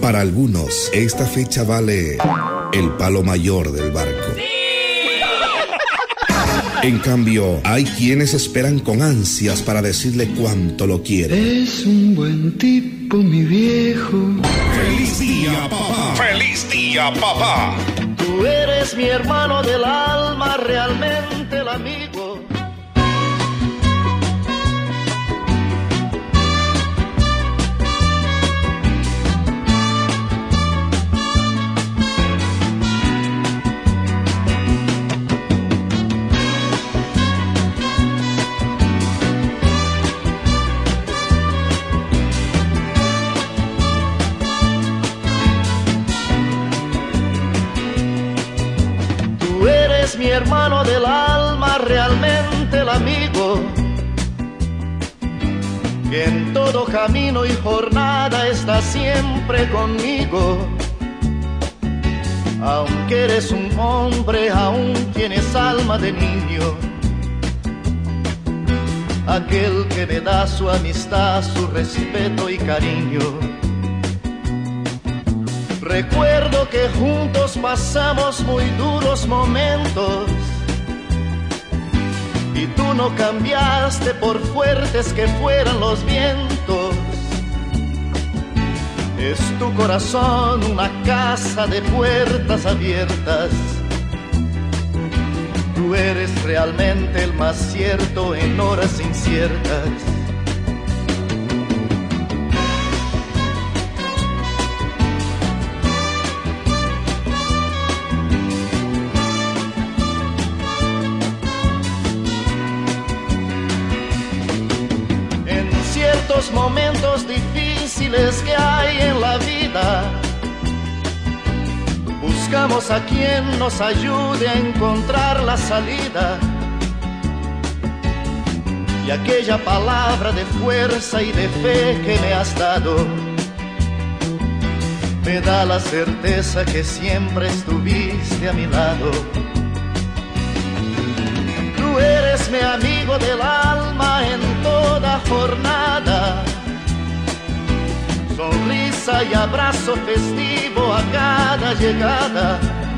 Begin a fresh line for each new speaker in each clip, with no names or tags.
Para algunos, esta fecha vale el palo mayor del barco. En cambio, hay quienes esperan con ansias para decirle cuánto lo quieren.
Es un buen tipo, mi viejo.
¡Feliz día, papá!
¡Feliz día, papá!
Tú eres mi hermano del alma, realmente el amigo. Mi hermano del alma, realmente el amigo, que en todo camino y jornada está siempre conmigo. Aunque eres un hombre, aún tienes alma de niño. Aquel que me da su amistad, su respeto y cariño. Recuerdo que juntos pasamos muy duros momentos y tú no cambiaste por fuertes que fueran los vientos. Es tu corazón una casa de puertas abiertas. Tú eres realmente el más cierto en horas inciertas. Momentos difíciles que hay en la vida, buscamos a quien nos ayude a encontrar la salida. Y aquella palabra de fuerza y de fe que me has dado me da la certeza que siempre estuviste a mi lado. Tú eres mi amigo del alma en toda jornada, sonrisa y abrazo festivo a cada llegada.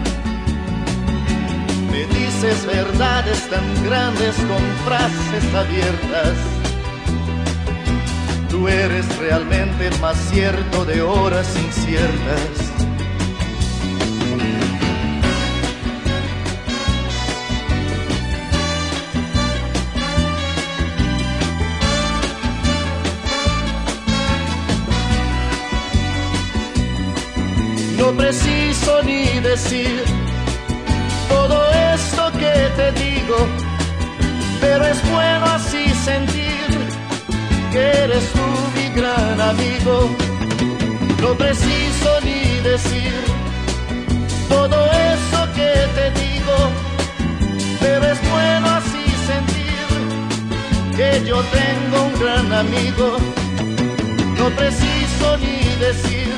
Me dices verdades tan grandes con frases abiertas. Tú eres realmente el más cierto de horas inciertas. No preciso ni decir todo esto que te digo, pero es bueno así sentir que eres tú mi gran amigo. No preciso ni decir todo eso que te digo, pero es bueno así sentir que yo tengo un gran amigo. No preciso ni decir.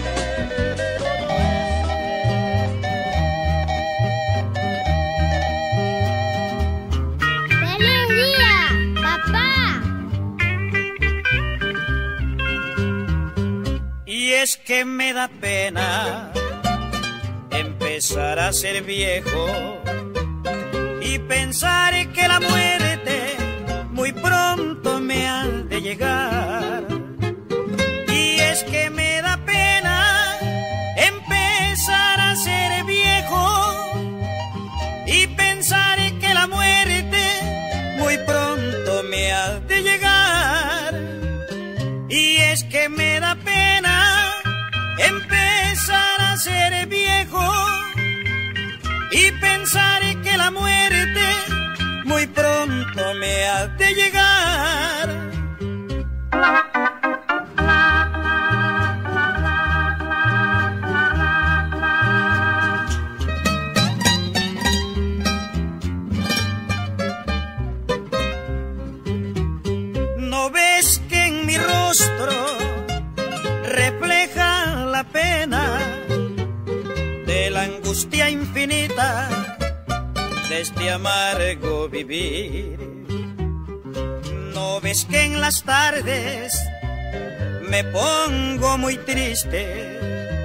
Es que me da pena empezar a ser viejo y pensar que la muerte muy pronto me ha de llegar. Y es que me da pena empezar a ser viejo y pensar que la muerte muy pronto me ha de llegar. Y es que me da pena empezar a ser viejo y pensar que la muerte muy pronto me ha de llegar. ¿No ves que en mi rostro refleja la pena de la angustia infinita de este amargo vivir? ¿No ves que en las tardes me pongo muy triste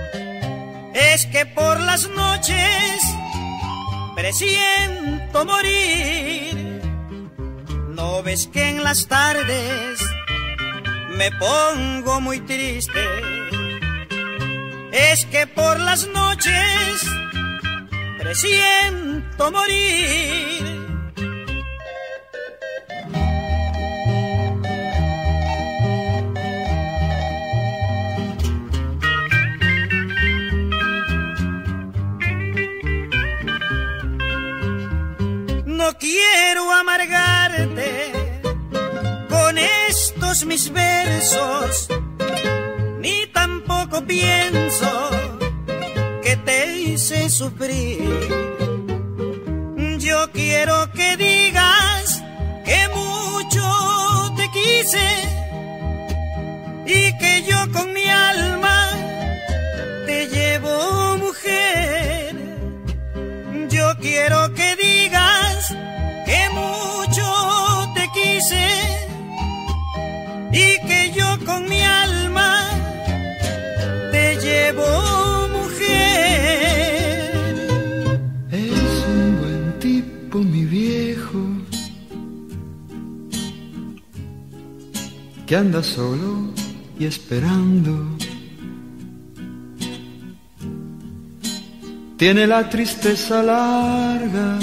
Es que por las noches presiento morir. ¿No ves que en las tardes me pongo muy triste? Es que por las noches presiento morir. No quiero amargarte con estos mis versos, ni tampoco pienso que te hice sufrir. Yo quiero que digas que mucho te quise y que yo con mi alma te llevo, mujer. Yo quiero que digas que mucho te quise y que yo con mi alma te llevo, mujer.
Es un buen tipo, mi viejo, que anda solo y esperando. Tiene la tristeza larga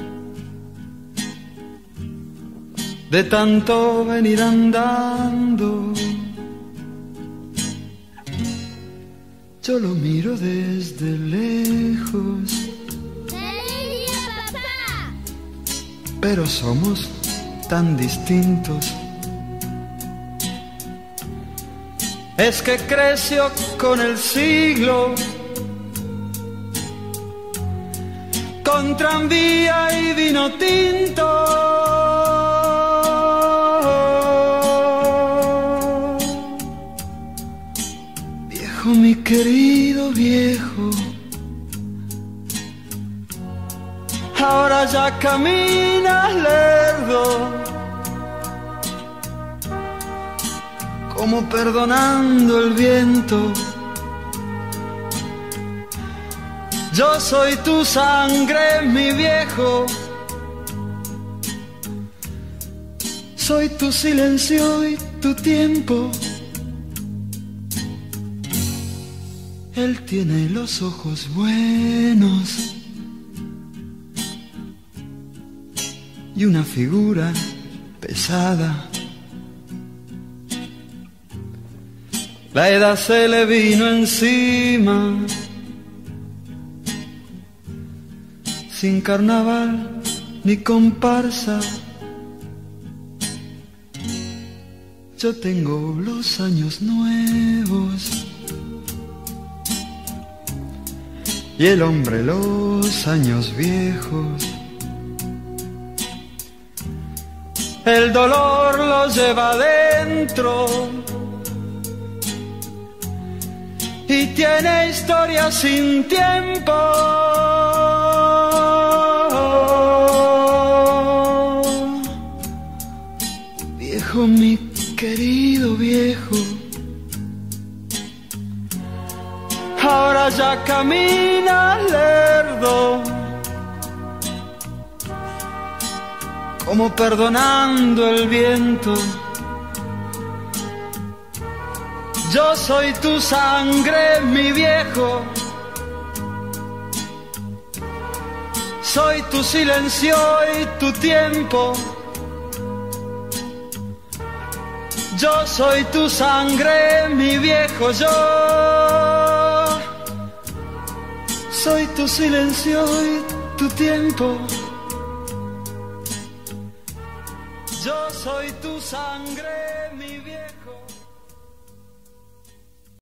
de tanto venir andando. Yo lo miro desde lejos, pero somos tan distintos. Es que creció con el siglo, con tranvía y vino tinto. Viejo, mi querido viejo, ahora ya caminas lerdo, como perdonando el viento. Yo soy tu sangre, mi viejo, soy tu silencio y tu tiempo. Él tiene los ojos buenos y una figura pesada. La edad se le vino encima, sin carnaval ni comparsa. Yo tengo los años nuevos y el hombre los años viejos. El dolor lo lleva adentro y tiene historia sin tiempo. Viejo, mi querido viejo, ahora ya camina lerdo, como perdonando el viento. Yo soy tu sangre, mi viejo, soy tu silencio y tu tiempo. Yo soy tu sangre, mi viejo, yo soy tu silencio y tu tiempo. Yo soy tu sangre.